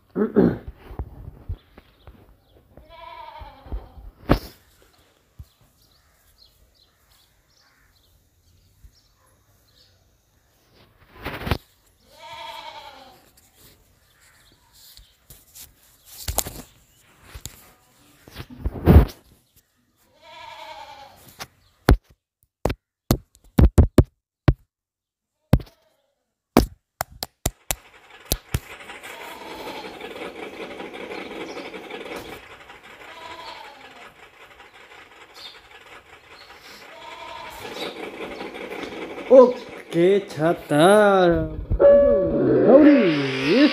오케이, 찼다. 나우리.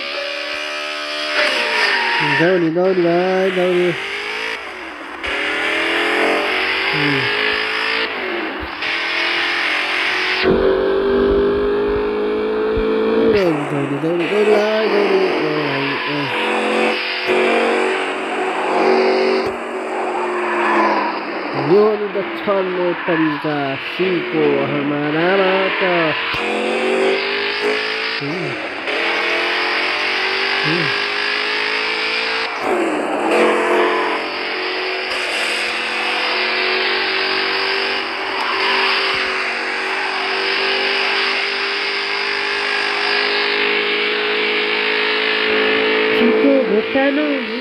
나우리. 요원이다 천내팔이가 신고 얼마 남았다. 신고 못하는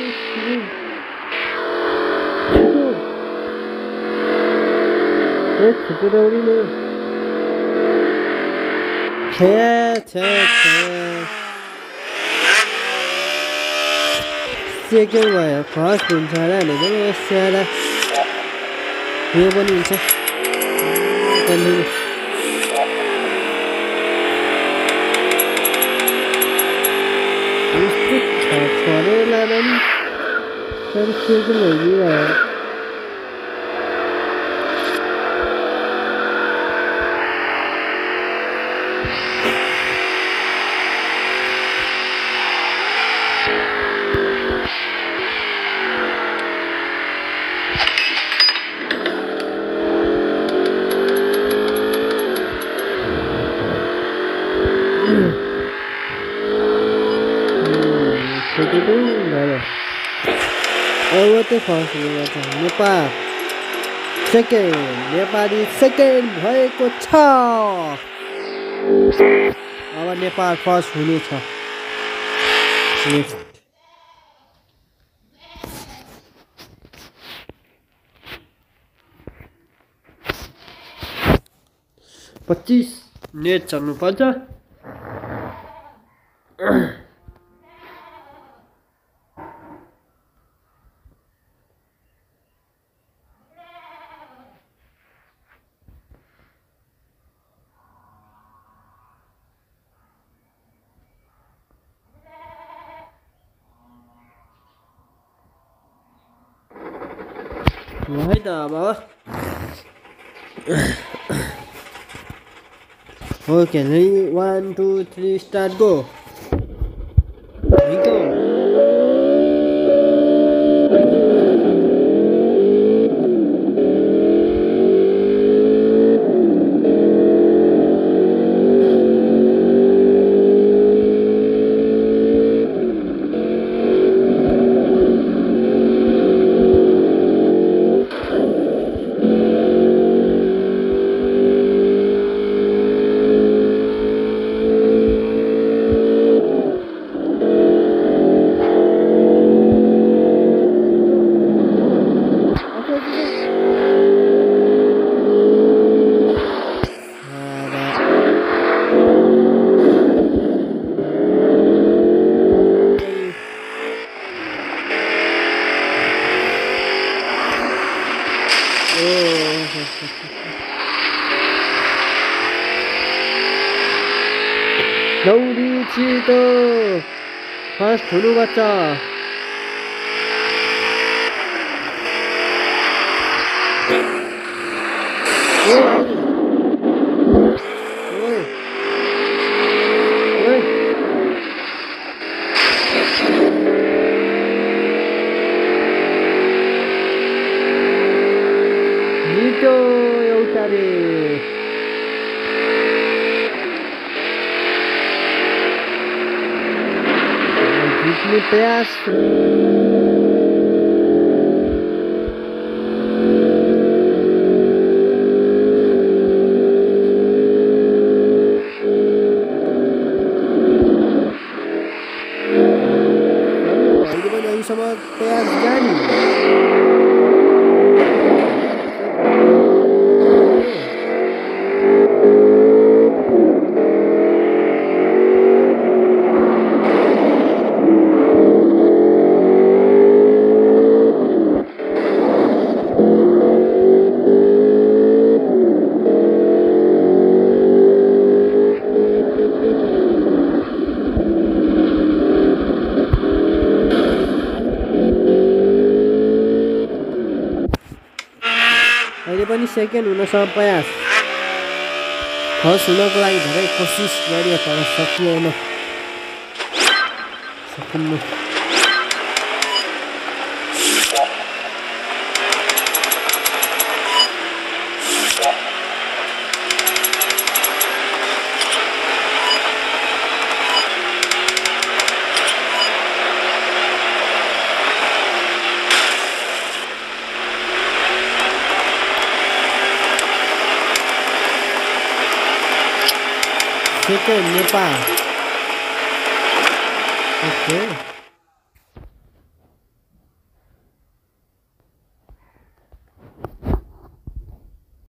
그보다 우리는 세게 와요. 과학은 잘하네. 세라 이번엔 이제 달리는 이스트 잘하는 나는 세게 여기야. What the fuck is that? Nepal second, Nepali second भएको छ। अब नेपाल फर्स्ट हुनेछ। नेक्स्ट 25 नेट चल्नु पर्छ। है त अब ओके 1 2 3 स्टार्ट गो दौडी छिटो फर्स्ट हुनुपर्छ। मिठो एउटा रे जित्ने प्रयास अहिलेसम्म प्रयास जारी अहिले पनि सेकेन्ड हुन प्रयास फर्स्ट हुनको लागि धेरै कोसिस गरियो तर सकिएन सकिन्न Second Nepal. Okay.